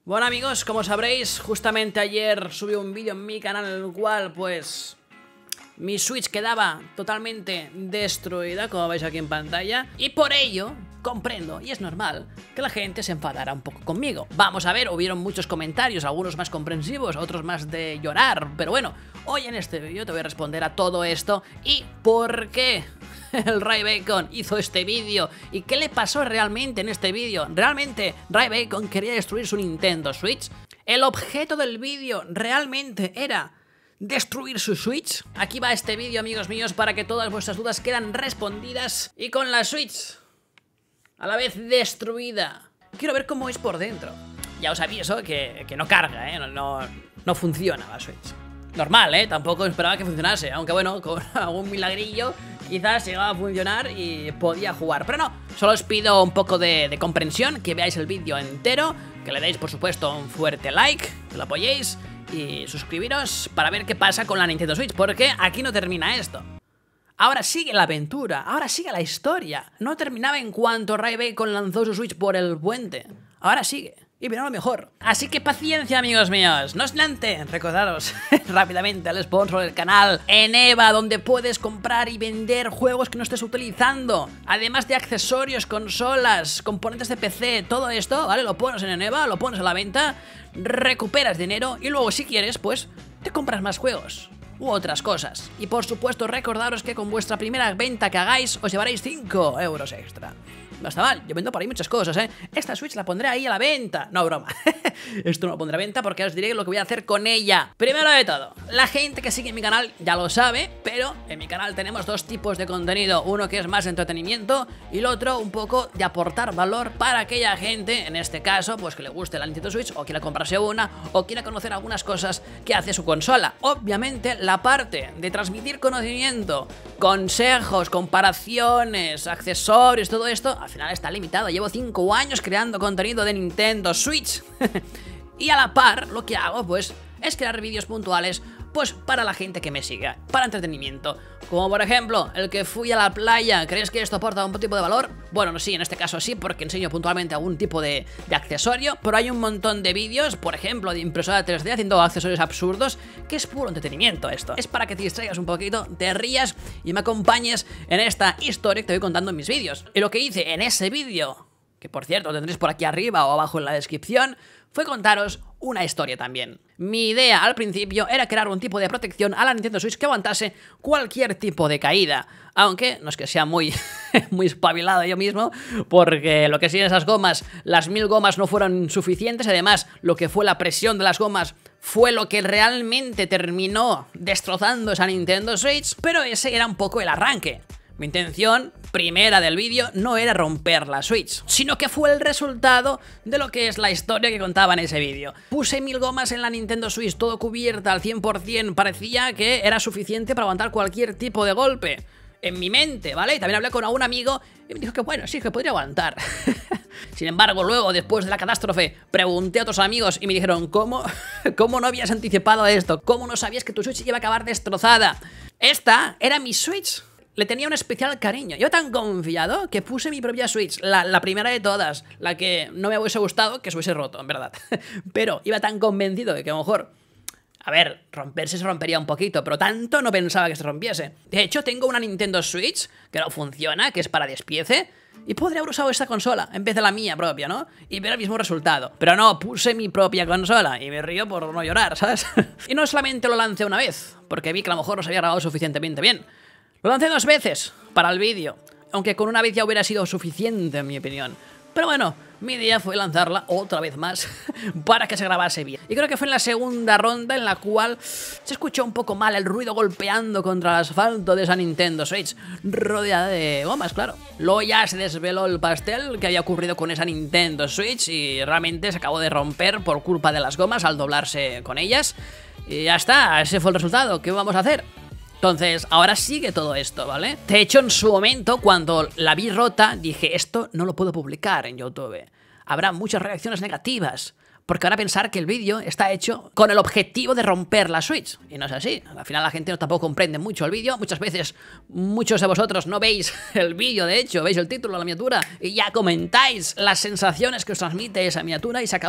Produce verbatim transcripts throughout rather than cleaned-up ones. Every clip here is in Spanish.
Bueno amigos, como sabréis, justamente ayer subí un vídeo en mi canal en el cual pues mi Switch quedaba totalmente destruida, como veis aquí en pantalla, y por ello comprendo, y es normal, que la gente se enfadara un poco conmigo. Vamos a ver, hubieron muchos comentarios, algunos más comprensivos, otros más de llorar, pero bueno, hoy en este vídeo te voy a responder a todo esto y por qué el RayBacon hizo este vídeo y qué le pasó realmente en este vídeo. ¿Realmente RayBacon quería destruir su Nintendo Switch? ¿El objeto del vídeo realmente era destruir su Switch? Aquí va este vídeo, amigos míos, para que todas vuestras dudas quedan respondidas. Y con la Switch a la vez destruida, quiero ver cómo es por dentro. Ya os aviso que, que no carga, ¿eh? No, no, no funciona la Switch. Normal, ¿eh? Tampoco esperaba que funcionase, aunque bueno, con algún milagrillo quizás llegaba a funcionar y podía jugar. Pero no, solo os pido un poco de, de comprensión, que veáis el vídeo entero, que le deis por supuesto un fuerte like, que lo apoyéis y suscribiros para ver qué pasa con la Nintendo Switch, porque aquí no termina esto. Ahora sigue la aventura, ahora sigue la historia. No terminaba en cuanto RayBacon lanzó su Switch por el puente. Ahora sigue. Y viene lo mejor. Así que paciencia, amigos míos. No obstante, recordaros rápidamente al sponsor del canal, Eneba, donde puedes comprar y vender juegos que no estés utilizando. Además de accesorios, consolas, componentes de P C, todo esto, ¿vale? Lo pones en Eneba, lo pones a la venta, recuperas dinero y luego, si quieres, pues te compras más juegos u otras cosas. Y por supuesto, recordaros que con vuestra primera venta que hagáis os llevaréis cinco euros extra. No está mal, yo vendo por ahí muchas cosas, ¿eh? Esta Switch la pondré ahí a la venta. No, broma. Esto no lo pondré a venta porque os diré lo que voy a hacer con ella. Primero de todo, la gente que sigue mi canal ya lo sabe, pero en mi canal tenemos dos tipos de contenido. Uno que es más entretenimiento y el otro un poco de aportar valor para aquella gente, en este caso, pues que le guste la Nintendo Switch o quiera comprarse una o quiera conocer algunas cosas que hace su consola. Obviamente, la parte de transmitir conocimiento, consejos, comparaciones, accesorios, todo esto, al final está limitado. Llevo cinco años creando contenido de Nintendo Switch. Y a la par, lo que hago, pues, es crear vídeos puntuales, pues, para la gente que me siga, para entretenimiento. Como por ejemplo, el que fui a la playa. ¿Crees que esto aporta un tipo de valor? Bueno, no, sí, en este caso sí, porque enseño puntualmente algún tipo de, de accesorio. Pero hay un montón de vídeos, por ejemplo, de impresora tres D haciendo accesorios absurdos, que es puro entretenimiento esto. Es para que te distraigas un poquito, te rías y me acompañes en esta historia que te voy contando en mis vídeos. Y lo que hice en ese vídeo, que por cierto lo tendréis por aquí arriba o abajo en la descripción, fue contaros una historia también. Mi idea al principio era crear un tipo de protección a la Nintendo Switch que aguantase cualquier tipo de caída. Aunque no es que sea muy, muy espabilado yo mismo, porque lo que sí, esas gomas, las mil gomas no fueron suficientes. Además, lo que fue la presión de las gomas fue lo que realmente terminó destrozando esa Nintendo Switch. Pero ese era un poco el arranque. Mi intención primera del vídeo no era romper la Switch, sino que fue el resultado de lo que es la historia que contaba en ese vídeo. Puse mil gomas en la Nintendo Switch, todo cubierta al cien por cien, parecía que era suficiente para aguantar cualquier tipo de golpe. En mi mente, ¿vale? Y también hablé con algún amigo y me dijo que bueno, sí, que podría aguantar. Sin embargo, luego, después de la catástrofe, pregunté a otros amigos y me dijeron, ¿cómo? ¿Cómo no habías anticipado esto? ¿Cómo no sabías que tu Switch iba a acabar destrozada? Esta era mi Switch. Le tenía un especial cariño. Yo tan confiado que puse mi propia Switch, la, la primera de todas, la que no me hubiese gustado que se hubiese roto, en verdad. Pero iba tan convencido de que a lo mejor, a ver, romperse se rompería un poquito, pero tanto no pensaba que se rompiese. De hecho, tengo una Nintendo Switch que no funciona, que es para despiece, y podría haber usado esta consola en vez de la mía propia, ¿no? Y ver el mismo resultado. Pero no, puse mi propia consola y me río por no llorar, ¿sabes? Y no solamente lo lancé una vez, porque vi que a lo mejor no se había grabado suficientemente bien. Lo lancé dos veces para el vídeo, aunque con una vez ya hubiera sido suficiente en mi opinión. Pero bueno, mi idea fue lanzarla otra vez más para que se grabase bien. Y creo que fue en la segunda ronda en la cual se escuchó un poco mal el ruido golpeando contra el asfalto de esa Nintendo Switch, rodeada de gomas, claro. Luego ya se desveló el pastel que había ocurrido con esa Nintendo Switch y realmente se acabó de romper por culpa de las gomas al doblarse con ellas. Y ya está, ese fue el resultado. ¿Qué vamos a hacer? Entonces, ahora sigue todo esto, ¿vale? De hecho, en su momento, cuando la vi rota, dije, esto no lo puedo publicar en YouTube. Habrá muchas reacciones negativas, porque van a pensar que el vídeo está hecho con el objetivo de romper la Switch. Y no es así. Al final la gente no tampoco comprende mucho el vídeo. Muchas veces, muchos de vosotros no veis el vídeo, de hecho, veis el título, la miniatura, y ya comentáis las sensaciones que os transmite esa miniatura y se acabó.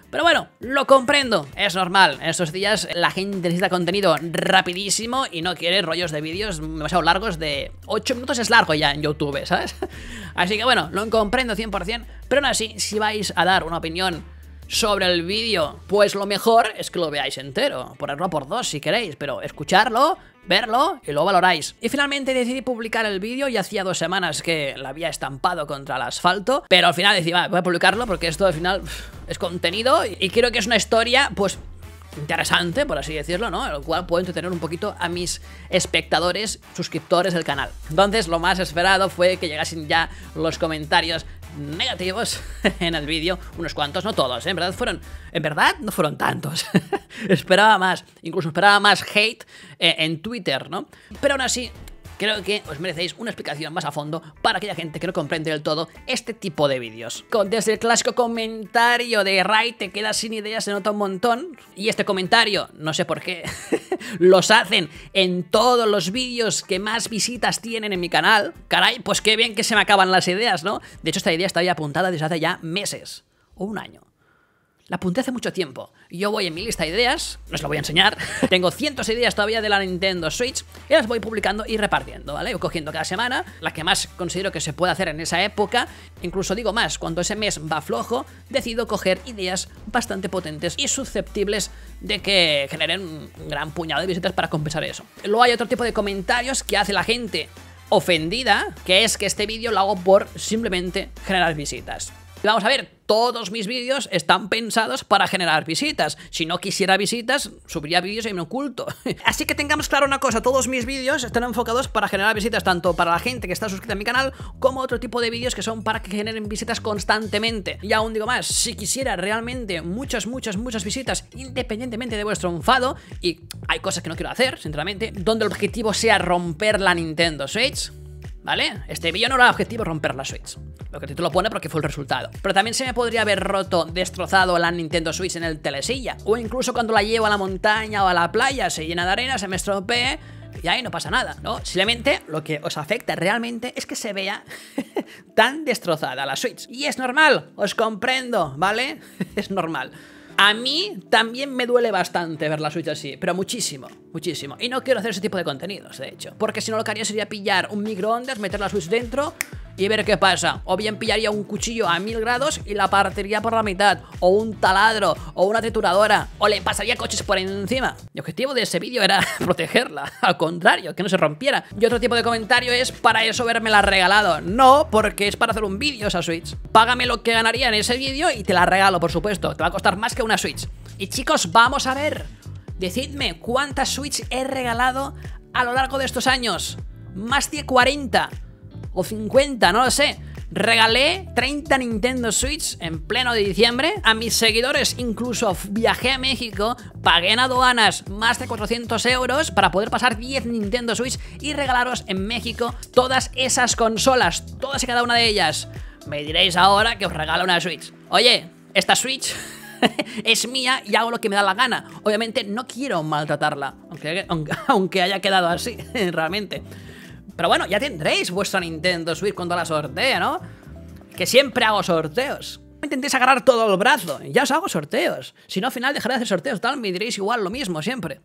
Pero bueno, lo comprendo, es normal. En estos días la gente necesita contenido rapidísimo y no quiere rollos de vídeos demasiado largos de ocho minutos es largo ya en YouTube, ¿sabes? Así que bueno, lo comprendo cien por cien, pero aún así, si vais a dar una opinión sobre el vídeo, pues lo mejor es que lo veáis entero, ponerlo por dos si queréis, pero escucharlo, verlo y luego valoráis. Y finalmente decidí publicar el vídeo y hacía dos semanas que lo había estampado contra el asfalto, pero al final decidí, va, voy a publicarlo porque esto al final es contenido y creo que es una historia, pues, interesante, por así decirlo, ¿no? El cual puedo entretener un poquito a mis espectadores, suscriptores del canal. Entonces, lo más esperado fue que llegasen ya los comentarios negativos en el vídeo, unos cuantos, no todos, ¿eh? En verdad fueron, en verdad no fueron tantos. Esperaba más, incluso esperaba más hate eh, en Twitter, ¿no? Pero aún así, creo que os merecéis una explicación más a fondo para aquella gente que no comprende del todo este tipo de vídeos. Desde el clásico comentario de Ray, te quedas sin ideas, se nota un montón. Y este comentario, no sé por qué, los hacen en todos los vídeos que más visitas tienen en mi canal. Caray, pues qué bien que se me acaban las ideas, ¿no? De hecho, esta idea estaba ya apuntada desde hace ya meses o un año. La apunté hace mucho tiempo. Yo voy en mi lista de ideas, no os lo voy a enseñar. Tengo cientos de ideas todavía de la Nintendo Switch y las voy publicando y repartiendo, ¿vale? Voy cogiendo cada semana la que más considero que se puede hacer en esa época. Incluso digo más, cuando ese mes va flojo, decido coger ideas bastante potentes y susceptibles de que generen un gran puñado de visitas para compensar eso. Luego hay otro tipo de comentarios que hace la gente ofendida, que es que este vídeo lo hago por simplemente generar visitas. Y vamos a ver, todos mis vídeos están pensados para generar visitas. Si no quisiera visitas, subiría vídeos y me oculto. Así que tengamos claro una cosa, todos mis vídeos están enfocados para generar visitas, tanto para la gente que está suscrita a mi canal, como otro tipo de vídeos que son para que generen visitas constantemente. Y aún digo más, si quisiera realmente muchas, muchas, muchas visitas, independientemente de vuestro enfado, y hay cosas que no quiero hacer, sinceramente, donde el objetivo sea romper la Nintendo Switch, ¿vale? Este vídeo no era el objetivo romper la Switch. Lo que el título pone porque fue el resultado. Pero también se me podría haber roto, destrozado la Nintendo Switch en el telesilla. O incluso cuando la llevo a la montaña o a la playa, se llena de arena, se me estropee y ahí no pasa nada, ¿no? Simplemente lo que os afecta realmente es que se vea tan destrozada la Switch. Y es normal, os comprendo, ¿vale? Es normal. A mí también me duele bastante ver la Switch así, pero muchísimo, muchísimo. Y no quiero hacer ese tipo de contenidos, de hecho. Porque si no, lo que haría sería pillar un microondas, meter la Switch dentro y ver qué pasa. O bien pillaría un cuchillo a mil grados y la partiría por la mitad. O un taladro, o una trituradora. O le pasaría coches por encima. El objetivo de ese vídeo era protegerla. Al contrario, que no se rompiera. Y otro tipo de comentario es, para eso habérmela regalado. No, porque es para hacer un vídeo esa Switch. Págame lo que ganaría en ese vídeo y te la regalo, por supuesto. Te va a costar más que una Switch. Y chicos, vamos a ver. Decidme cuántas Switch he regalado a lo largo de estos años. Más de cuarenta o cincuenta, no lo sé. Regalé treinta Nintendo Switch en pleno de diciembre a mis seguidores. Incluso viajé a México, pagué en aduanas más de cuatrocientos euros para poder pasar diez Nintendo Switch y regalaros en México todas esas consolas, todas y cada una de ellas. Me diréis ahora que os regalo una Switch. Oye, esta Switch es mía y hago lo que me da la gana. Obviamente no quiero maltratarla, aunque, aunque, aunque haya quedado así, realmente. Pero bueno, ya tendréis vuestra Nintendo Switch cuando la sortee, ¿no? Que siempre hago sorteos. No intentéis agarrar todo el brazo, ya os hago sorteos. Si no, al final dejaré de hacer sorteos, tal, me diréis igual lo mismo siempre.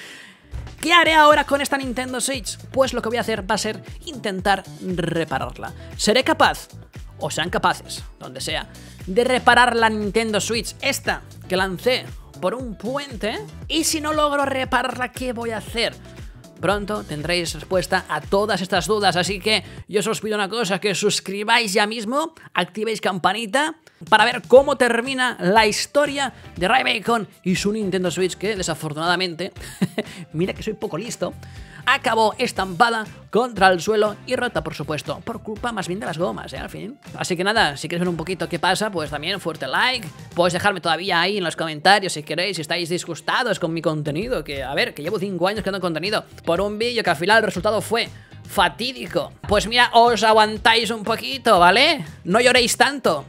¿Qué haré ahora con esta Nintendo Switch? Pues lo que voy a hacer va a ser intentar repararla. ¿Seré capaz, o sean capaces, donde sea, de reparar la Nintendo Switch, esta que lancé por un puente? Y si no logro repararla, ¿qué voy a hacer? Pronto tendréis respuesta a todas estas dudas, así que yo os pido una cosa, que os suscribáis ya mismo, activéis campanita para ver cómo termina la historia de Ray Bacon y su Nintendo Switch, que desafortunadamente, mira que soy poco listo, acabó estampada contra el suelo y rota, por supuesto, por culpa más bien de las gomas, ¿eh? Al fin. Así que nada, si queréis ver un poquito qué pasa, pues también fuerte like. Podéis dejarme todavía ahí en los comentarios si queréis, si estáis disgustados con mi contenido, que a ver, que llevo cinco años creando contenido por un vídeo que al final el resultado fue fatídico. Pues mira, os aguantáis un poquito, ¿vale? No lloréis tanto.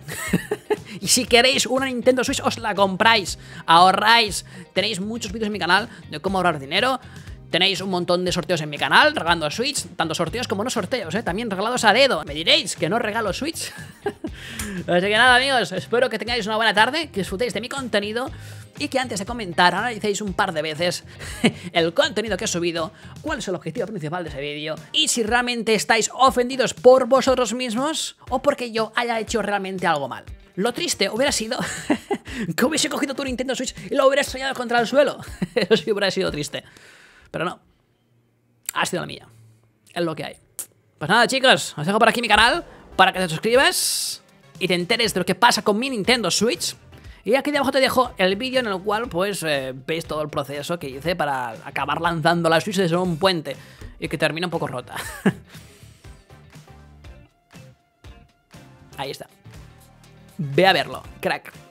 Y si queréis una Nintendo Switch, os la compráis, ahorráis. Tenéis muchos vídeos en mi canal de cómo ahorrar dinero. Tenéis un montón de sorteos en mi canal, regalando Switch, tanto sorteos como no sorteos, ¿eh? También regalados a dedo. Me diréis que no regalo Switch. Así que nada, amigos, espero que tengáis una buena tarde, que disfrutéis de mi contenido y que antes de comentar analicéis un par de veces el contenido que he subido, cuál es el objetivo principal de ese vídeo y si realmente estáis ofendidos por vosotros mismos o porque yo haya hecho realmente algo mal. Lo triste hubiera sido que hubiese cogido tu Nintendo Switch y lo hubiera estrellado contra el suelo. Eso sí hubiera sido triste. Pero no, ha sido la mía. Es lo que hay. Pues nada, chicos, os dejo por aquí mi canal para que te suscribas y te enteres de lo que pasa con mi Nintendo Switch. Y aquí debajo te dejo el vídeo en el cual pues eh, veis todo el proceso que hice para acabar lanzando la Switch desde un puente y que termina un poco rota. Ahí está. Ve a verlo, crack.